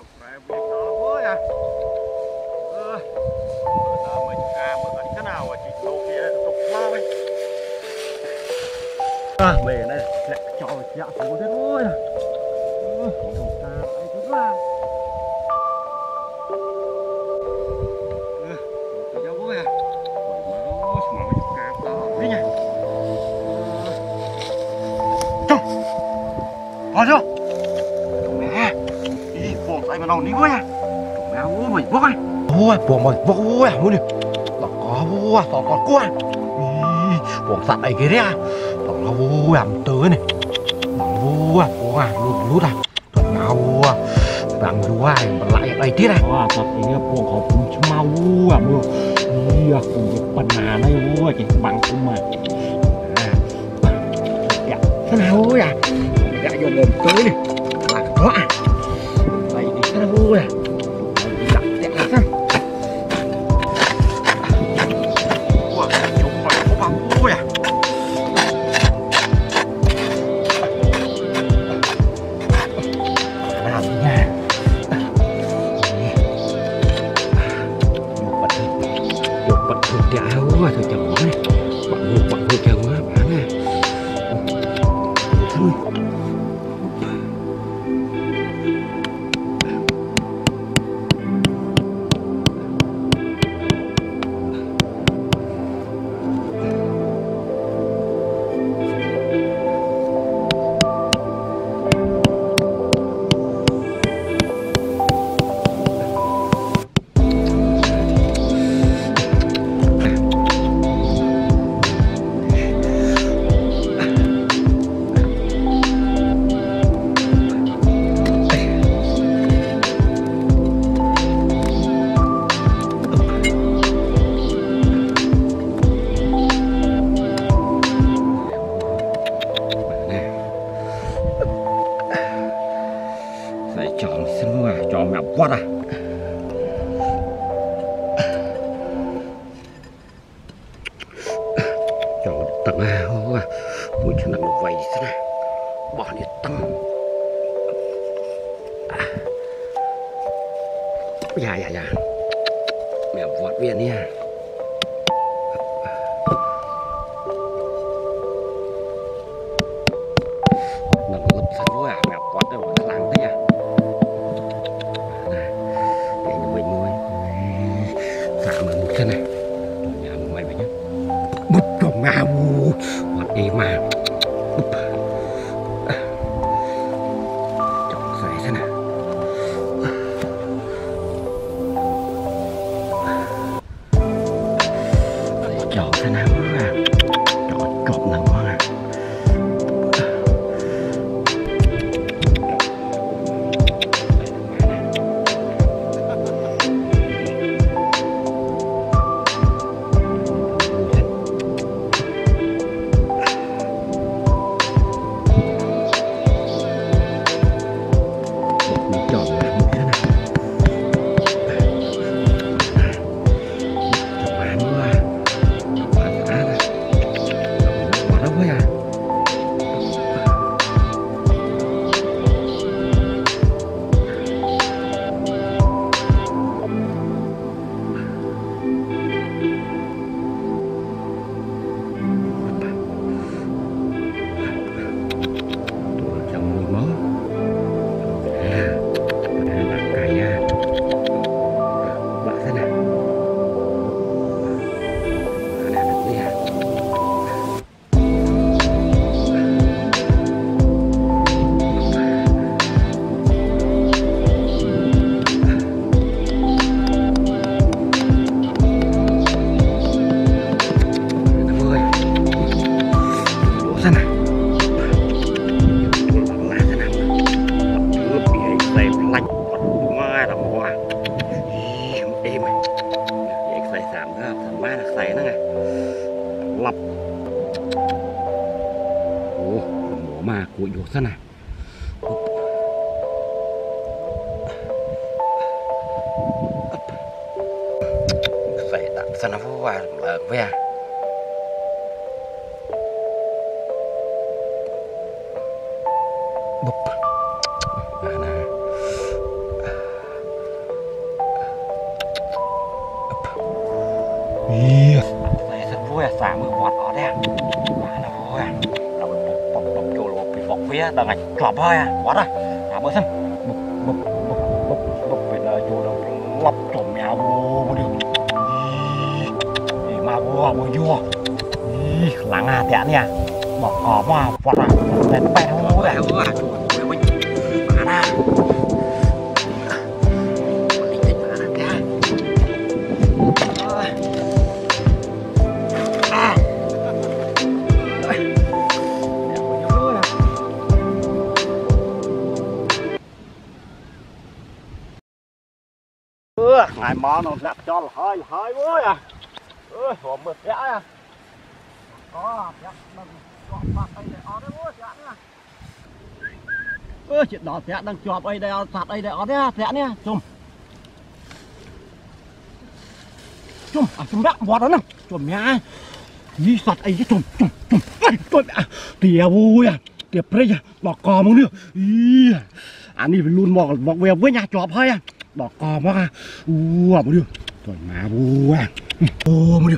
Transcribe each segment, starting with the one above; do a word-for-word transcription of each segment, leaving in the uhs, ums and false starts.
Mẹ việc đó quá à. Ờ, giờ mình ca mới bắn cái nào mà chị đầu kia tục lao ấy. À, về đây, lại cho dạ phố thế thôi. Ờ, không ca ai cũng là. Ờ, tôi đeo vui à. Ôi máu, máu chụp ca đó thế nhỉ. Cho. Vào chưa? Mẹ, đi buộc tay mà nòng đi vui à. Mẹ ơi, mày vui. Vui, buộc mày vui à, muốn đi. Tao có vui, tao có quá. Buộc sạch ấy kia đấy à. Tao nó vui à, tới này. Tao vui à, buộc à, lút lút à. Tao mau vui à. Đang vui à, mà lại ở đây tiết này. Wah, tapi ini buang kau pun mau ah, bro. Iya, pun banana ya, jadi bang cuma. Ya, sana vui à. Ya, vô ngồi tới này. Là có à. Vậy thì sana vui à. Đặt đẹp là sao? Ủa, chụp phải có bằng vui à. Làm nha. Bật thử đéo quá thôi chẳng nói bạn ngược bạn ngược chờ quá bạn nè thôi quá à. Cho tầng à, hoa buổi chiều nằm vậy thế này bỏ đi tăng dạ dạ dạ mẹ vọt viện nha. Nằm lấp sạch quá à, mẹ vọt đâu mà lăng thế à. Thế này nhà mày mày nhá bút cho ngao hoặc đi mà bút chọn giấy thế này chọn thế nào à chọn chọn nào à lập ủa mỏ ma của vô thế này phải đặt sao nó vào lợn với à bụp và nè Iya, saya seru ya sama buat orang. Mana ya?เราไปปบปบโจโลไปบอกเวียดังไงกลับไปอ่ะวัดอ่ะหาเบอร์สั้นบุบบุบบุบบุบบุบไปเลยโจโลลับจมยาวมาดิอีมาวัวมายัวอีหลังอ่ะแต่เนี่ยบอกกอบว่าวัดอ่ะเป็นแป้งวัวแล้วอ่ะโจโลไปมาหน้าngày mò nó lẹp cho là hơi là hơi quá à ơi hồn mực dã à có dã mình có mặt đây để ở đấy quá dã nha ơi chuyện đó dã đang chọp đây đây sạt đây để ở đấy dã nha chùm chùm à chùm đạn vọt đó nè chùm nha đi sạt ấy chứ chùm chùm chùm chùm tìa vui à tìa prey à bỏ cò mông nữa ý anh đi luôn bỏ bỏ về với nhà chọp hơi à bỏ cò mắc à ua một điều rồi mà bua ô một điều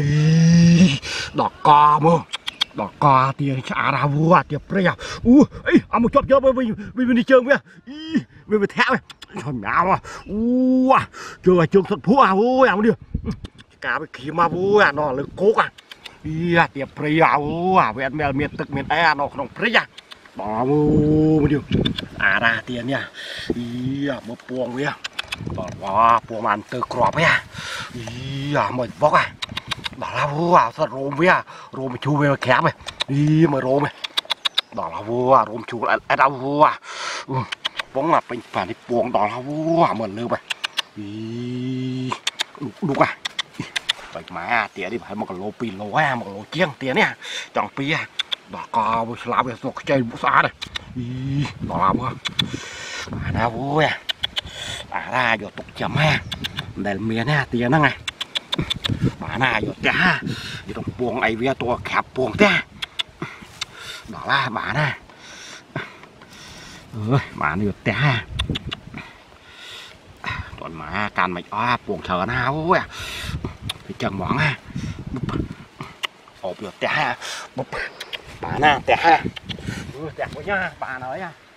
đỏ cò mơ đỏ cò tiền chả ra vua tiền prey à u ấy à một chọp chọp với với với đi chơi với với với thẹo rồi nào à ua chơi chơi thật phú à ua à một điều cả với khí mà vua à nó là cố à ia tiền prey à ua với miền miền tực miền tây nó không prey à bỏ một điều à ra tiền nha ia một buồng vớiบอกว่าพวกมันเตะกรอบเนี่ยอีอ่ะมันบอกอ่ะบอกแล้วว่าสโรมเนี่ยโรมชูเวลแคบเลยอีมาโรมเลยบอกแล้วว่าโรมชูไอ้ดาวว่าป้องอ่ะเป็นฝ่ายที่ปวงบอกแล้วว่าเหมือนเลือไปอีดูอ่ะไปมาเตี๋ยดิให้มันก็โลปีโลแอมันก็โลเจียงเตี๋ยเนี่ยจังปีอ่ะบอกก็บุษลาไปสกใจบุษาเลยอีบอกแล้วว่ามาแล้วเว้ยbà ra vô tục chậm ha để miền ha tiền đó ngay bà na vô cha vô trong buồng ấy với tôi khẹp buồng ta đó là bà na ơi bà na vô cha tuần mà can mày ó buồng thờ nào quá thì chân mỏng ha ộp vô cha bà na cha cha quá nha bà nói nha